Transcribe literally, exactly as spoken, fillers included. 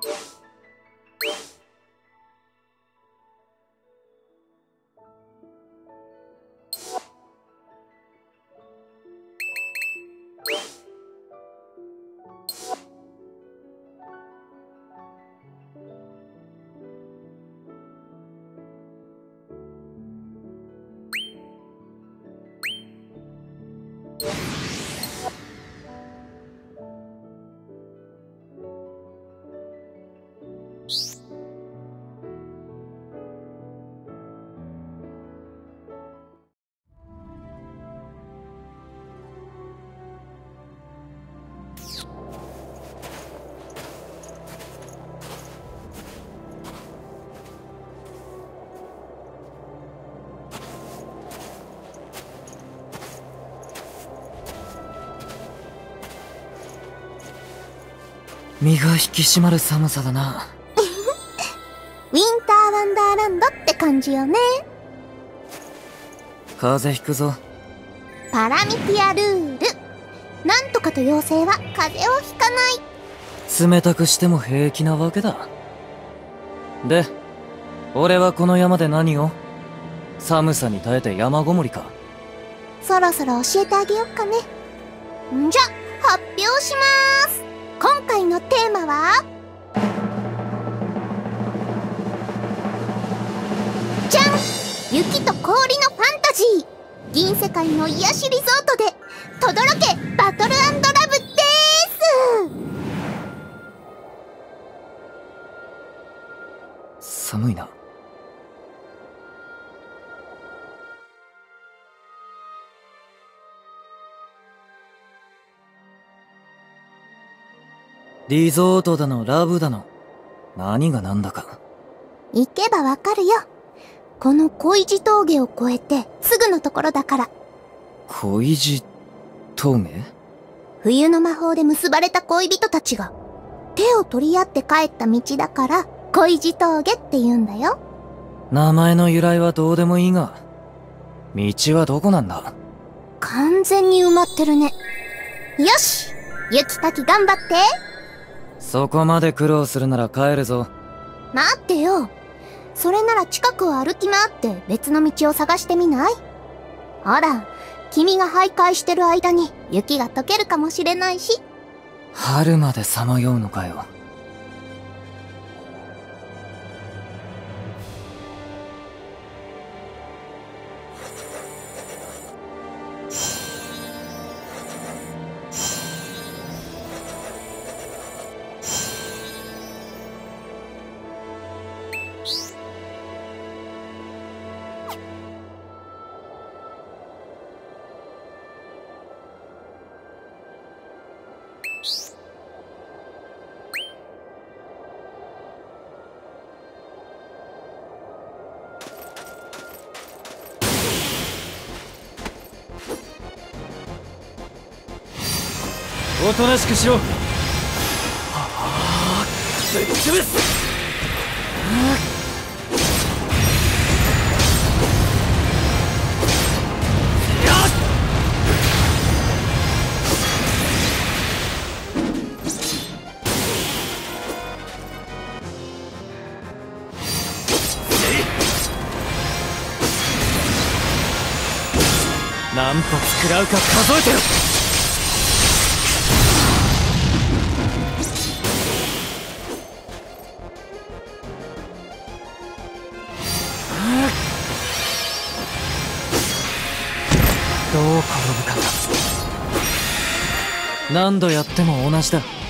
身が引き締まる寒さだな。 ウィンターワンダーランドって感じよね。 風邪ひくぞ。 パラミティアルール。なんとかと妖精は風邪をひかない。 冷たくしても平気なわけだ。で、俺はこの山で何を？寒さに耐えて山ごもりか。 そろそろ教えてあげよっかね。んじゃ、発表しまーす。今回のテーマはじゃん！雪と氷のファンタジー。銀世界の癒しリゾートでとどろけバトル&ラブでーす。寒いな。リゾートだのラブだの何が何だか。 行けばわかるよ。この恋路峠を越えてすぐのところだから。 恋路峠？ 冬の魔法で結ばれた恋人たちが手を取り合って帰った道だから恋路峠って言うんだよ。 名前の由来はどうでもいいが、道はどこなんだ？ 完全に埋まってるね。よし、雪かき頑張って。 そこまで苦労するなら帰るぞ。 待ってよ。それなら近くを歩き回って別の道を探してみない？ほら、君が徘徊してる間に雪が溶けるかもしれないし。 春までさまようのかよ。おとなしくしろ。はあ、ぶっ潰す。何発食らうか数えてよ。どう転ぶかな。何度やっても同じだ。